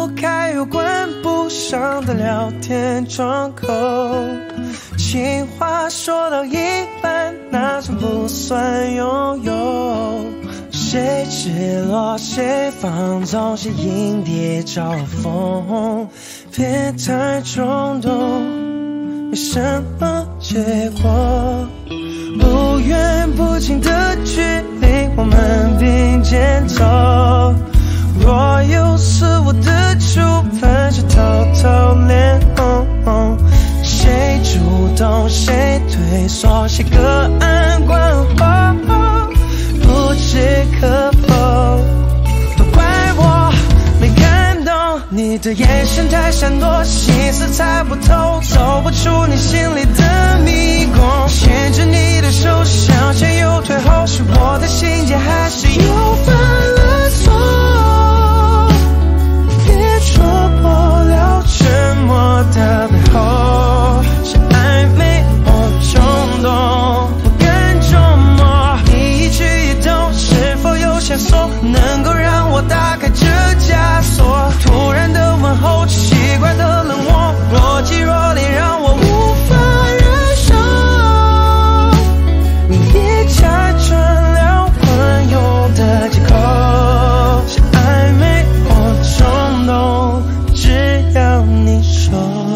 开又关不上的聊天窗口，情话说到一半，那算不算拥有？谁直落谁放纵，谁迎蝶招风？别太冲动，没什么结果。不远不近的距离，我们并肩走。若有似无的触碰，是偷偷脸红。谁主动，谁退缩，谁隔岸观火，不置可否。都怪我没看懂你的眼神太闪躲，心思猜不透，走不出你心里的迷宫。牵着你的手，向前又退后，是我的心结还是又犯了错？别戳破了沉默的背后，是暧昧或冲动，我更琢磨你一举一动是否有线索，能够让我打开这枷锁。突然的问候，奇怪的冷漠，若即若离，让我无法忍受。你别假装了朋友的借口，是暧昧或冲动，只要你说。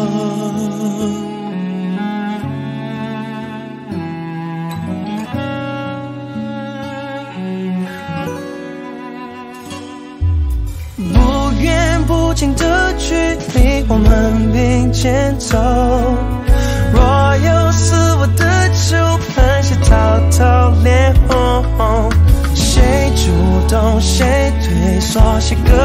不远不近的距离，我们并肩走。若有似无的触碰，谁偷偷脸红？谁主动，谁退缩，谁隔